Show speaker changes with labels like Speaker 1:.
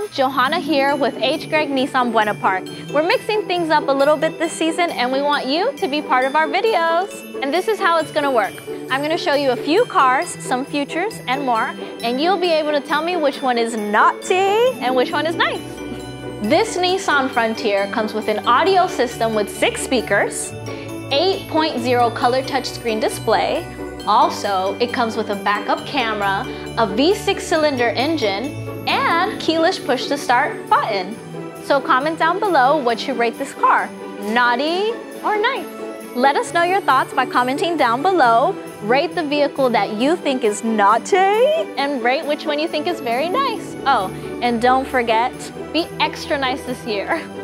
Speaker 1: everyone, Johanna here with H. Greg Nissan Buena Park. We're mixing things up a little bit this season and we want you to be part of our videos. And this is how it's gonna work. I'm gonna show you a few cars, some futures and more, and you'll be able to tell me which one is naughty and which one is nice. This Nissan Frontier comes with an audio system with 6 speakers, 8.0 color touchscreen display. Also, it comes with a backup camera, a V6 cylinder engine, and keyless push to start button. So comment down below what you rate this car, naughty or nice. Let us know your thoughts by commenting down below. Rate the vehicle that you think is naughty and rate which one you think is very nice. Oh, and don't forget, be extra nice this year.